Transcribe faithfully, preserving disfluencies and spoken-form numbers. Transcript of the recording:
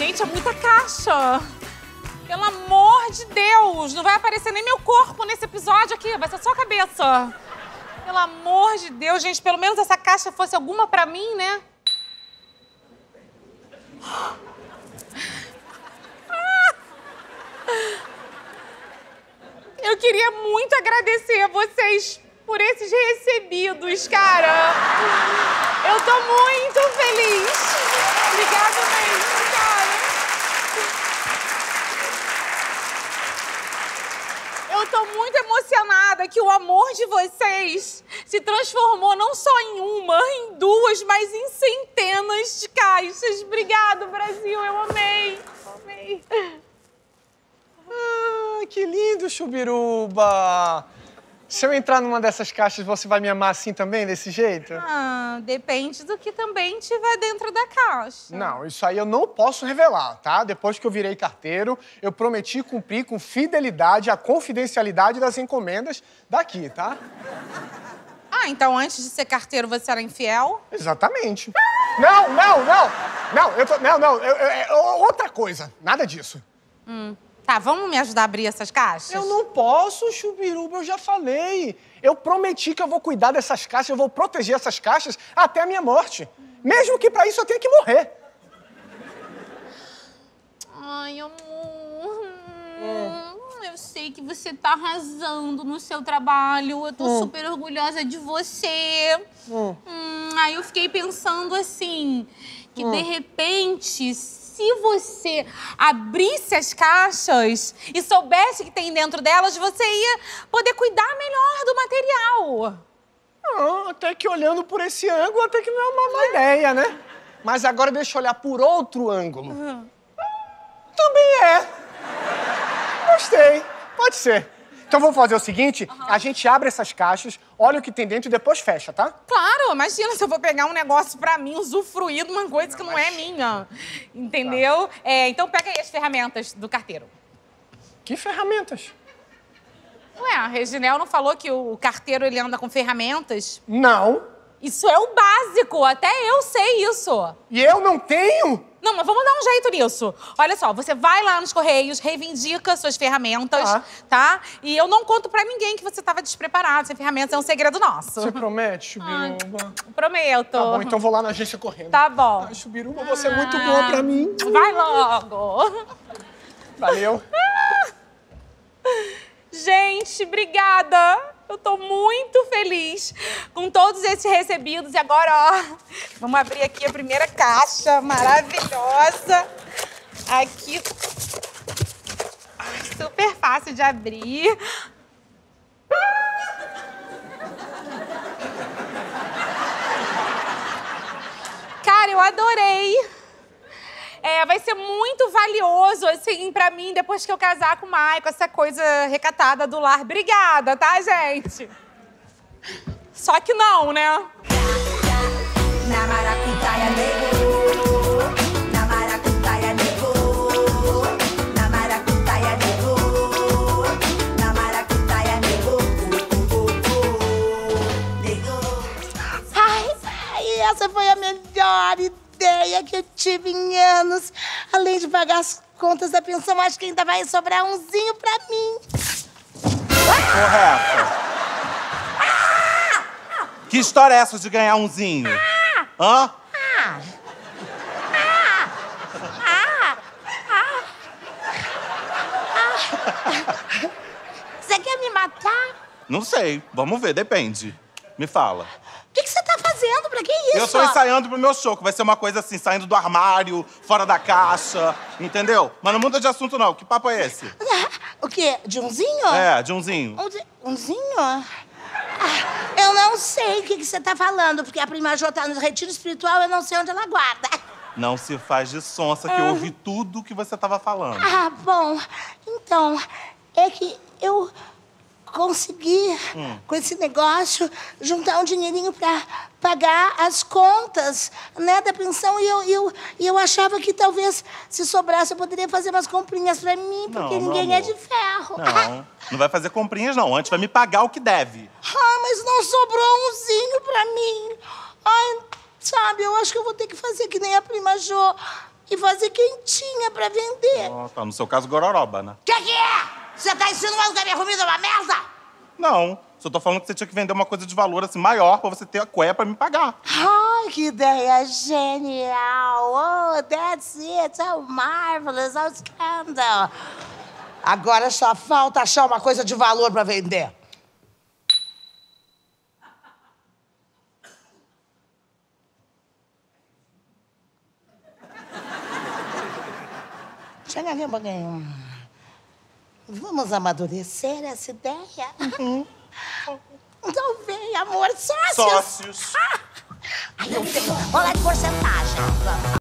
Gente, é muita caixa. Pelo amor de Deus, não vai aparecer nem meu corpo nesse episódio aqui, vai ser só a cabeça. Pelo amor de Deus, gente, pelo menos essa caixa fosse alguma pra mim, né? Eu queria muito agradecer a vocês por esses recebidos, cara. Eu tô muito feliz. Obrigada mesmo, cara. Eu tô muito emocionada que o amor de vocês se transformou não só em uma, em duas, mas em centenas de caixas. Obrigado, Brasil. Eu amei. Amei. Ah, que lindo, Chubiruba! Se eu entrar numa dessas caixas, você vai me amar assim também, desse jeito? Ah, depende do que também tiver dentro da caixa. Não, isso aí eu não posso revelar, tá? Depois que eu virei carteiro, eu prometi cumprir com fidelidade a confidencialidade das encomendas daqui, tá? Ah, então antes de ser carteiro você era infiel? Exatamente. Não, não, não! Não, eu tô... Não, não, eu, eu, eu, outra coisa. Nada disso. Hum. Tá, vamos me ajudar a abrir essas caixas? Eu não posso, Chubiruba, eu já falei. Eu prometi que eu vou cuidar dessas caixas, eu vou proteger essas caixas até a minha morte. Mesmo que pra isso eu tenha que morrer. Ai, amor. Hum. Eu sei que você tá arrasando no seu trabalho. Eu tô hum. super orgulhosa de você. Hum. Hum, aí eu fiquei pensando assim, que hum. de repente... se você abrisse as caixas e soubesse o que tem dentro delas, você ia poder cuidar melhor do material. Ah, até que olhando por esse ângulo, até que não é uma má ideia, né? Mas agora deixa eu olhar por outro ângulo. Uhum. Também é. Gostei. Pode ser. Então vamos fazer o seguinte, uhum. a gente abre essas caixas, olha o que tem dentro e depois fecha, tá? Claro, imagina se eu vou pegar um negócio pra mim, usufruir de uma coisa não, que não mas... é minha, entendeu? Tá. É, então pega aí as ferramentas do carteiro. Que ferramentas? Ué, a Reginel não falou que o carteiro ele anda com ferramentas? Não. Isso é o básico, até eu sei isso. E eu não tenho? Não, mas vamos dar um jeito nisso. Olha só, você vai lá nos Correios, reivindica suas ferramentas, ah. tá? E eu não conto pra ninguém que você tava despreparado. Sem ferramentas é um segredo nosso. Você promete, Chubiruba? Ai, prometo. Tá bom, então vou lá na agência correndo. Tá bom. Ai, Chubiruba, você é muito boa pra mim. Vai logo. Valeu. Gente, obrigada. Eu tô muito feliz com todos esses recebidos. E agora, ó, vamos abrir aqui a primeira caixa maravilhosa. Aqui, super fácil de abrir. Cara, eu adorei. É, vai ser muito valioso, assim, pra mim, depois que eu casar com o Maicon, essa coisa recatada do lar. Obrigada, tá, gente? Só que não, né? Na maracutaia negou, na maracutaia negou, na maracutaia negou, na maracutaia negou, negou. Ai, ai, essa foi a melhor ideia que eu tive em anos. Além de pagar as contas da pensão, acho que ainda vai sobrar umzinho pra mim. Correto. Ah! Que história é essa de ganhar umzinho? Ah! Hã? Ah! Ah! Ah! Ah! Você quer me matar? Não sei. Vamos ver, depende. Me fala. O que, que você tá fazendo? Pra que isso? Eu tô ensaiando pro meu show, que vai ser uma coisa assim, saindo do armário, fora da caixa, entendeu? Mas não muda de assunto, não. Que papo é esse? O quê? De umzinho? É, de umzinho. Umzinho? Ah, eu não sei o que, que você tá falando, porque a prima Jô tá no retiro espiritual, eu não sei onde ela guarda. Não se faz de sonsa, que eu ouvi tudo que você tava falando. Ah, bom. Então, é que eu consegui, hum. com esse negócio, juntar um dinheirinho pra pagar as contas, né, da pensão. E eu, eu, eu achava que talvez, se sobrasse, eu poderia fazer umas comprinhas pra mim, porque não, ninguém é de ferro. Não, não vai fazer comprinhas, não. Antes vai me pagar o que deve. Ah, mas não sobrou umzinho pra mim. Ai, sabe, eu acho que eu vou ter que fazer que nem a prima Jô. e fazer quentinha pra vender. Ó, tá, no seu caso, gororoba, né? Que que é? Você tá insinuando que a minha comida é uma merda? Não, só tô falando que você tinha que vender uma coisa de valor, assim, maior pra você ter a cueia pra me pagar. Ai, que ideia genial! Oh, that's it! Oh, marvelous! Oh, scandal! Agora só falta achar uma coisa de valor pra vender. Chega aqui um pouquinho. Vamos amadurecer essa ideia? Uhum. Então vem, amor, sócios! Sócios! Ah! Ai, eu tenho. Olha lá de porcentagem.